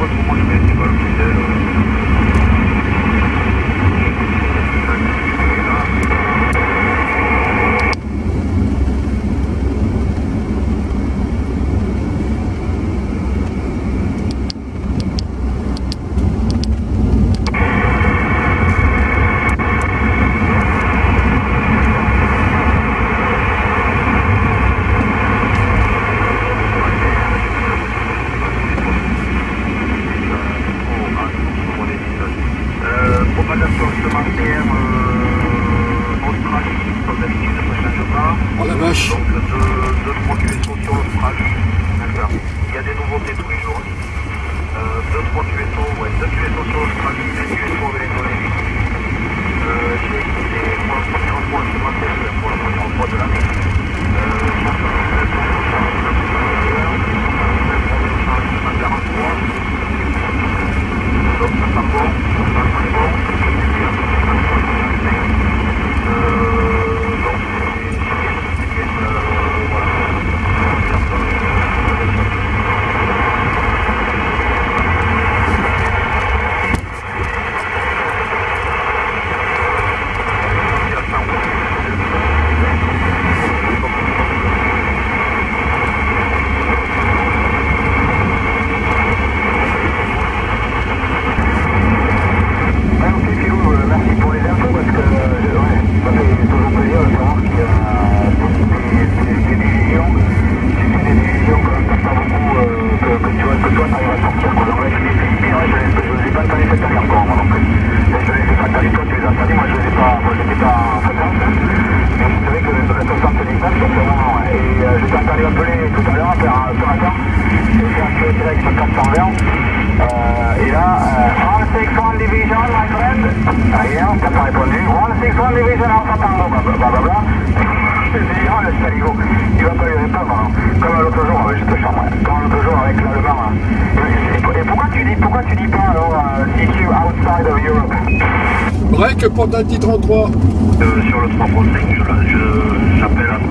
Break pour Dundee 33. Sur le 3.5, j'appelle à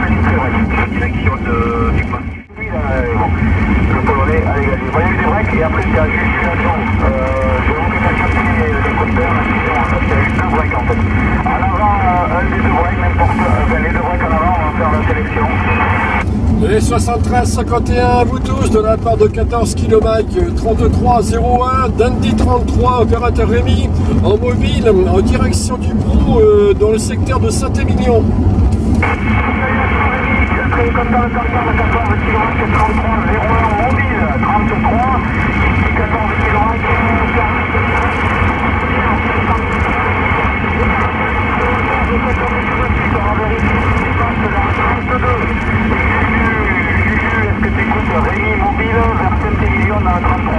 direction du pas. Oui, bon, le Polonais a dégagé. Il y a eu des breaks et après il y a eu une action. Je vous ai capté les compteurs, il y a eu deux breaks en fait. À l'avant, un des deux breaks, les deux breaks en avant, on va faire la sélection. Et 73-51 à vous tous de la part de 14 km 33-01, Dundee 33, opérateur Rémi, en mobile, en direction du Brou, dans le secteur de Saint-Émilion. Rémi mobile vers Saint-Émilion dans la 33.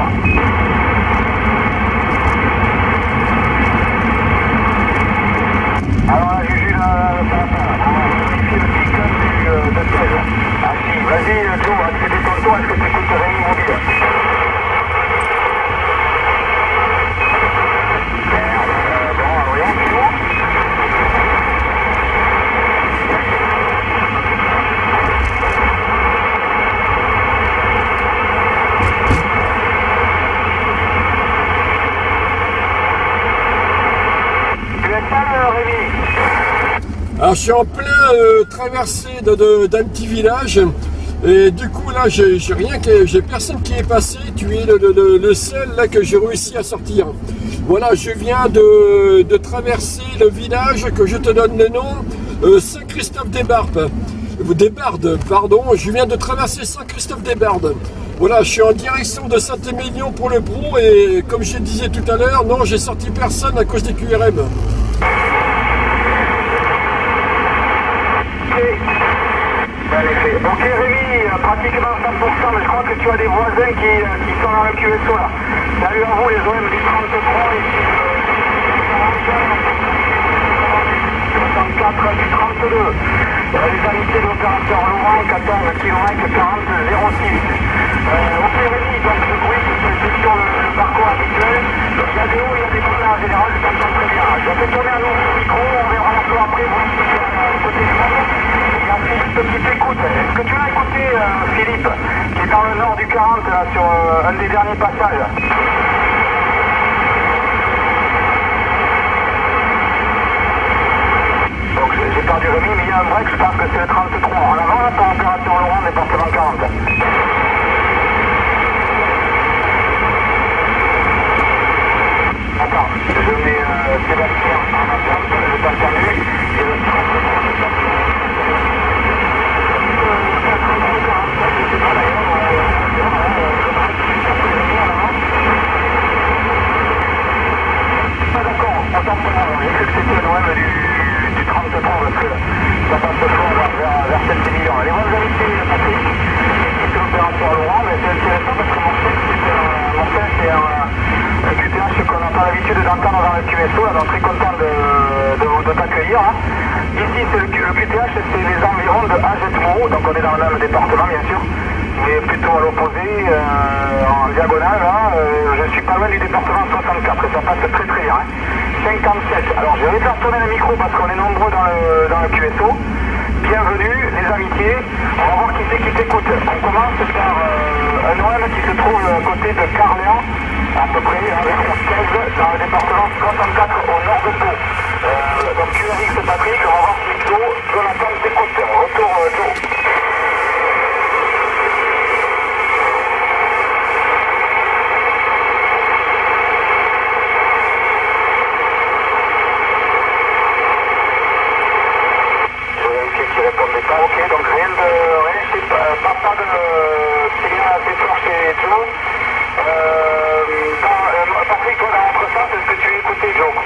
Alors là, Juju, là, ça va faire. On va vérifier le cycle de 16. Ah si, vas-y, Joe, est-ce que c'est ton tour, est-ce que tu écoutes Rémi mobile? Bon, voyons, Joe. Alors je suis en plein traversée d'un petit village et du coup là j'ai personne qui est passé. Tu es le seul là que j'ai réussi à sortir. Voilà, je viens de traverser le village que je te donne le nom, Saint-Christophe-des-Bardes. Pardon, je viens de traverser Saint-Christophe-des-Bardes. Voilà, je suis en direction de Saint-Émilion pour le Brou et comme je disais tout à l'heure, non, j'ai sorti personne à cause des QRM. Ok Rémi, pratiquement 100%, mais je crois que tu as des voisins qui sont dans le QSO là. Salut à vous les OM du 33 ici, 64 du 32. Les amitiés de l'opérateur Laurent, 14 km 40 06. Ok Rémi, donc le bruit c'est sur le parcours habituel. Donc il y a des hauts, il y a des bas en général, je t'entends très bien. Je vais tourner à nouveau le micro, on verra un peu après, voir si c'est côté du monde. Petite écoute, est-ce que tu l'as écouté Philippe, qui est dans le nord du 40, là, sur un des derniers passages. Donc j'ai perdu Rémi, mais il y a un break, je pense que c'est le 33. En avant, là, pour opération Laurent, département 40. Attends, je mets Sébastien en attente, je t'ai entendu. Et le 33, d'accord, autant pour moi, j'ai cru que c'était l'OM du 33 parce que ça passe fort vers 7 millions. Les bonnes amitiés, Patrick, qui fait l'opération à Laurent, mais c'est intéressant parce que Marcel, c'est un QTH qu'on n'a pas l'habitude d'entendre dans le QSO, là, donc très content de t'accueillir. Hein. Ici, c'est le QTH, c'est les environs de Agetmo, donc on est dans le même département bien sûr, mais plutôt à l'opposé, en diagonale, là, je suis pas loin du département 64, et ça passe très très bien. Hein. 57, alors je vais faire tourner le micro parce qu'on est nombreux dans le QSO. Bienvenue, les amitiés, on va voir qui c'est qui t'écoute. On commence par un OM qui se trouve à côté de Carléan, à peu près vers 16, dans le département 64 au nord de Pau. Donc QRX Patrick, on va voir si Jonathan t'écoute. Retour Joe. Ok, donc rien c'est pas de signal assez fort chez Joe. Patrick, toi dans l'autre sens, est-ce que tu as écouté Joe?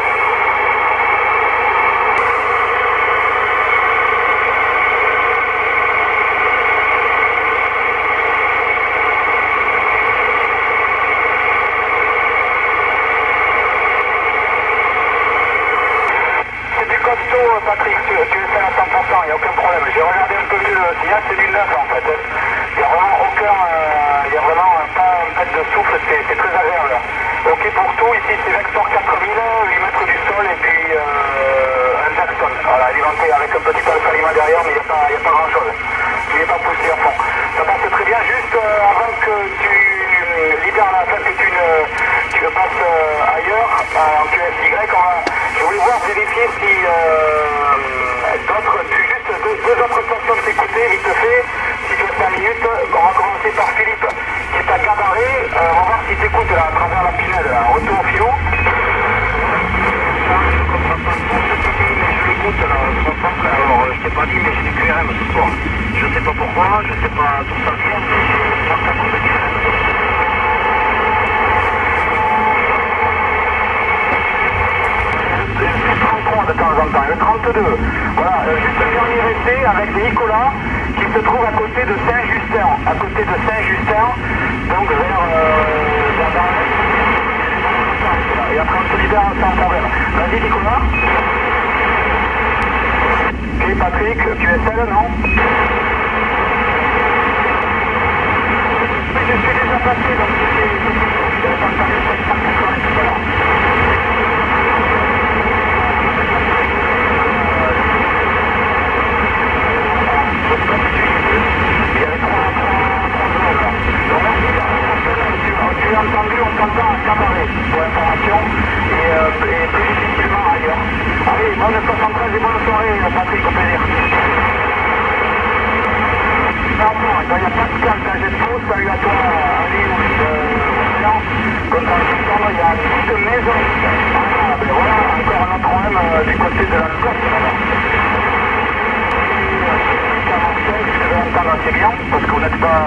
Patrick, tu es seul à 100%, il n'y a aucun problème. J'ai regardé un peu mieux le signal, c'est du 9 en fait. Il n'y a vraiment pas un pet de souffle, c'est très agréable. Ok pour tout, ici c'est Vector 4000, 8 mètres du sol et puis un Jackson. Voilà, alimenté avec un petit alpha lima derrière, mais il n'y a pas grand chose. Il n'est pas poussé à fond. Ça passe très bien, juste avant que tu libères la tête, que tu passes ailleurs, en QSY, je voulais voir vérifier si juste deux autres stations de t'écouter, vite fait, si tu as 5 minutes, on va commencer par Philippe, qui est à Cabaret, on va voir s'il t'écoute là, à travers la pinède, là, retour au filou. Je l'écoute là, alors je t'ai pas dit, mais j'ai du QRM ce soir. Je sais pas pourquoi, je sais pas d'où ça vient, mais je pense que du QRM. De temps en temps, le 32. Voilà, juste un dernier essai avec Nicolas qui se trouve à côté de Saint-Justin. À côté de Saint-Justin, donc vers et après on se libère sans problème. Vas-y Nicolas. Ok Patrick, QSL, non? Oui, je suis déjà passé, donc c'était entendu 780 tout à l'heure. Il y avait 3 zones là. Donc merci, tu as entendu, on t'entend à Cabaret pour information et plus difficilement ailleurs. Allez, bonne 73 et bonne soirée Patrick, au plaisir. Il y a Pascal d'Agetmo, salut à toi, Ali, comme il y a une petite maison. Ah, ben voilà, encore un autre problème du côté de la côte. Je vais entendre assez bien, parce que vous n'êtes pas...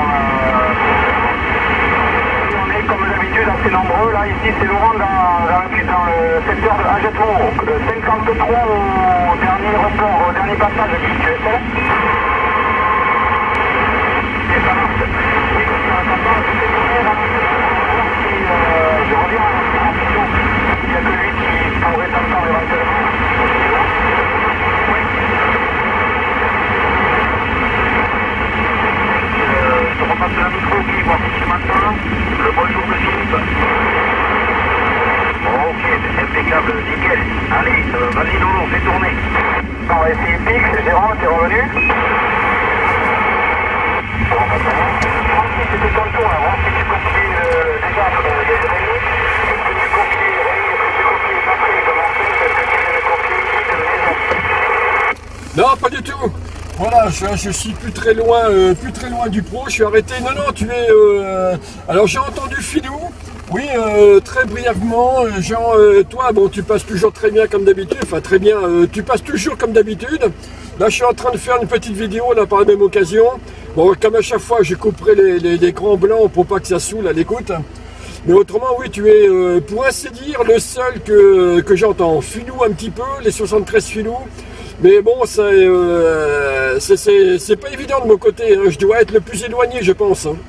on est comme d'habitude assez nombreux, là ici c'est Laurent dans le secteur de Agetmo, 53 au dernier report, au dernier passage du QSL. Et ça marche. Oui, ça va, je reviens en vision. Il n'y a que lui qui pourrait t'entendre éventuellement. Oui. Je te repasse la micro, qui voir si tu m'entends. Le bonjour de Philippe. Ok, c'est impeccable, nickel. Allez, vas-y Lolo, fais tourner. On va essayer Pix, Jérôme, t'es revenu? pas du tout. Voilà, je suis plus très loin du pro. Je suis arrêté. Non, non, tu es. Alors j'ai entendu Filou. Oui, très brièvement. Genre, toi, bon, tu passes toujours très bien comme d'habitude. Enfin, très bien. Tu passes toujours comme d'habitude. Là, je suis en train de faire une petite vidéo là par la même occasion. Bon, comme à chaque fois, je couperai les grands blancs pour pas que ça saoule à l'écoute. Mais autrement, oui, tu es, pour ainsi dire, le seul que j'entends. Filou un petit peu, les 73 filous. Mais bon, c'est pas évident de mon côté. Hein. Je dois être le plus éloigné, je pense. Hein.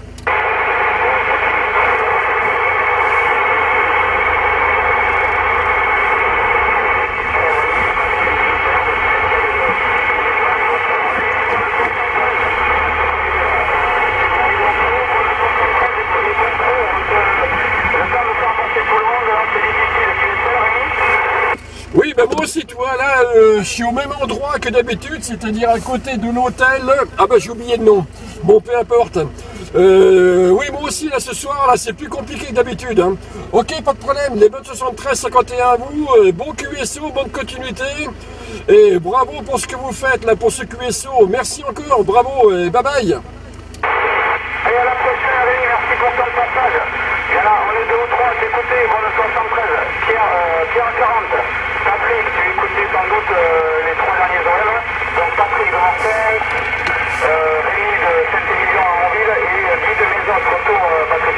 Oui, ben moi aussi, tu vois, là, je suis au même endroit que d'habitude, c'est-à-dire à côté de l'hôtel. Ah ben, j'ai oublié le nom. Bon, peu importe. Oui, moi aussi, là, ce soir, là, c'est plus compliqué que d'habitude. Hein. Ok, pas de problème. Les bonnes 73-51 à vous. Bon QSO, bonne continuité. Et bravo pour ce que vous faites, là, pour ce QSO. Merci encore, bravo, et bye bye. Allez, à la prochaine, allez, merci pour ton passage. Il y en a, on est 2 ou 3 à t'écouter, bon, le 73, Pierre 40. Patrick, tu écoutais sans doute les 3 derniers horaires. Donc Patrick de Marseille, Rémi de Saint-Émilion à Montville et Guy de Maison. Retour, Patrick.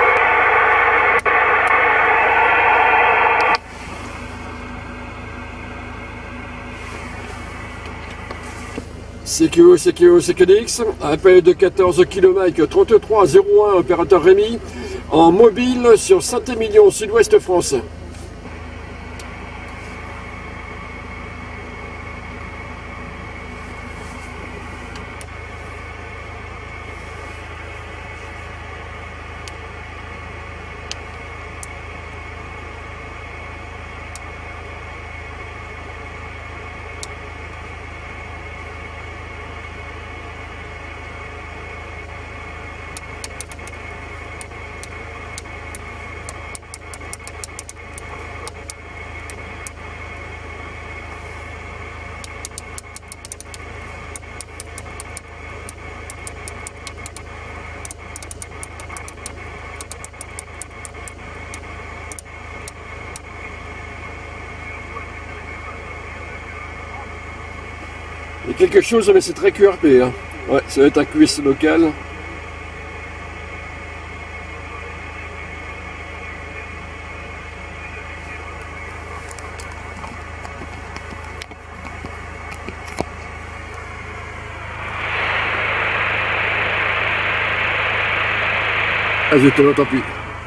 CQDX, appel de 14 km 3301, opérateur Rémi, en mobile sur Saint-Émilion, Sud-Ouest France. Il y a quelque chose, mais c'est très QRP. Hein. Ouais, ça va être un QS local. Ah, je te vois, tant pis.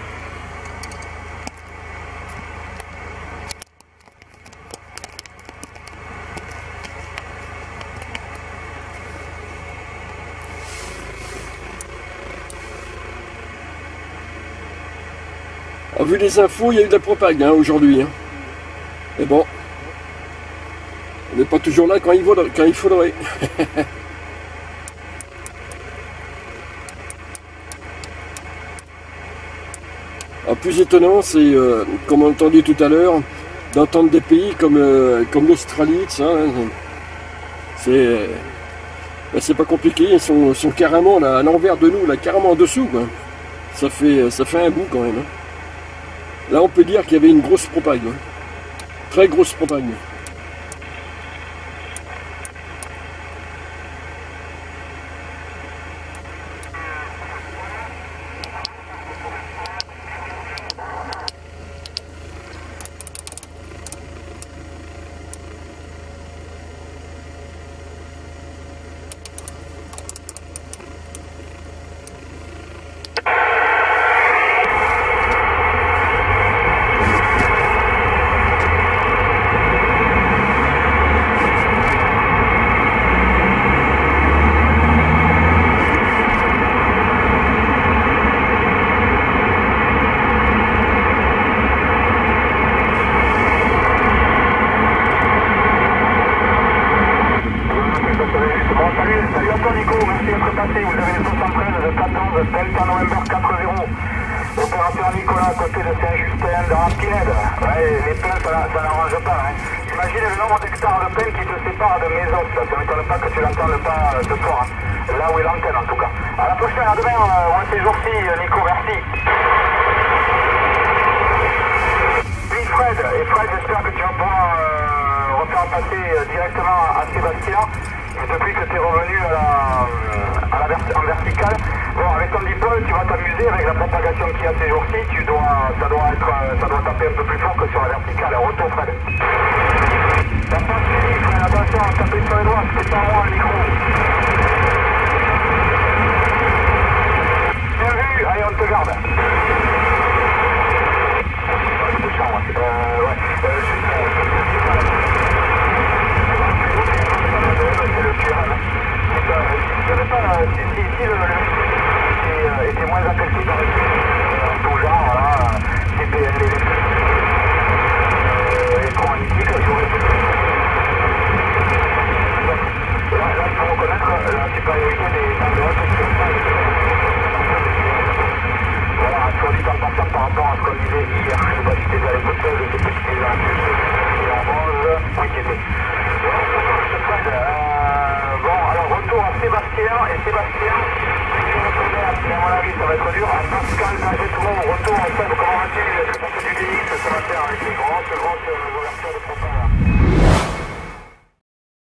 A vu les infos, il y a eu de la propagande hein, aujourd'hui. Hein. Mais bon, on n'est pas toujours là quand il faudrait. Le plus étonnant, c'est, comme on a entendu tout à l'heure, d'entendre des pays comme l'Australie, c'est pas compliqué, ils sont carrément là, à l'envers de nous, là, carrément en dessous. Quoi. Ça fait un bout quand même. Hein. Là, on peut dire qu'il y avait une grosse propagande. Hein. Très grosse propagande. l'opérateur Nicolas, à côté de Saint-Justin, dans la Pinède. Ouais, les pins, ça n'arrange pas. Hein. Imagine le nombre d'hectares de pins qui te séparent de Mésos. Ça ne m'étonne pas que tu l'entendes pas ce soir. Hein. Là où est l'antenne, en tout cas. À la prochaine, à demain, on ces jours-ci, Nico, merci. Oui, Fred, j'espère que tu vas pouvoir refaire passer directement à Sébastien. Depuis que tu es revenu en verticale, bon, avec ton diplôme, tu vas t'amuser avec la propagation qu'il y a ces jours-ci. Ça doit taper un peu plus fort que sur la verticale. Retour, Fred. T'as pas suivi, Fred, attention, taper sur les doigts, c'est pas moi le micro. Bien vu, allez, on te garde. C'est chiant, ouais. Si le était moins affecté par tout genre, voilà, CPL, électromagnétique, là, il faut reconnaître la supériorité des tendres. Voilà, soit dit en passant par rapport à ce qu'on disait hier, je ne sais pas si c'était à l'époque, je sais pas si c'était en 11, oui, c'était. Bon, alors retour à Sébastien, et Sébastien, si tu retournes à mon avis, ça va être dur. Pascal, Nagetro, retour en fait, comment vas-tu? Est-ce que ça fait du DX, ça va faire avec les grosses ouvertures de propagande?